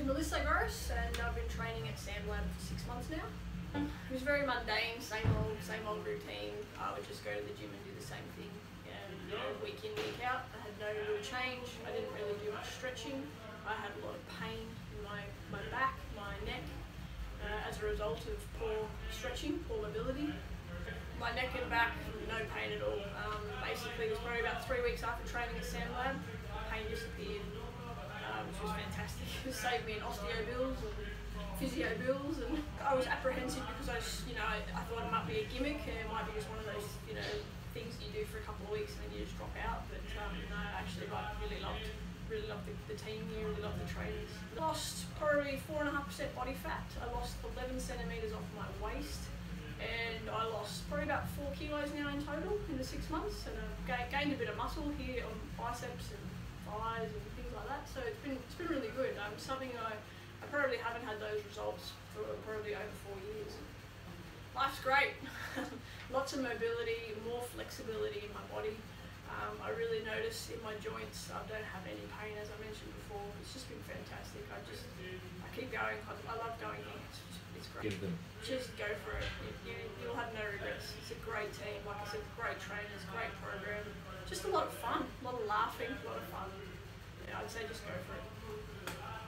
Melissa Gross, and I've been training at SamLab for 6 months now. It was very mundane, same old routine. I would just go to the gym and do the same thing, week in, week out. I had no real change. I didn't really do much stretching. I had a lot of pain in my back, my neck, as a result of poor stretching, poor mobility. My neck and back, no pain at all. Basically, it was probably about 3 weeks after training at SamLab, pain disappeared, which was fantastic. It saved me in osteo bills and physio bills, and I was apprehensive because I thought it might be a gimmick, and it might be just one of those things you do for a couple of weeks and then you just drop out. But no, I actually really loved the team here, really loved the trainers. I lost probably 4.5% body fat. I lost 11 centimetres off my waist, and I lost probably about 4 kilos now in total in the 6 months, and I've gained a bit of muscle here on biceps and thighs and things like that. So it's been really good. Something I probably haven't had those results for probably over 4 years. Life's great. Lots of mobility, more flexibility in my body. I really notice in my joints I don't have any pain, as I mentioned before. It's just been fantastic. I keep going. I love going here. It's great. Give them. Just go for it. You'll have no regrets. It's a great team. Like I said, great trainers, great program. Just a lot of fun, a lot of laughing, a lot of fun. Yeah, I'd say just go for it.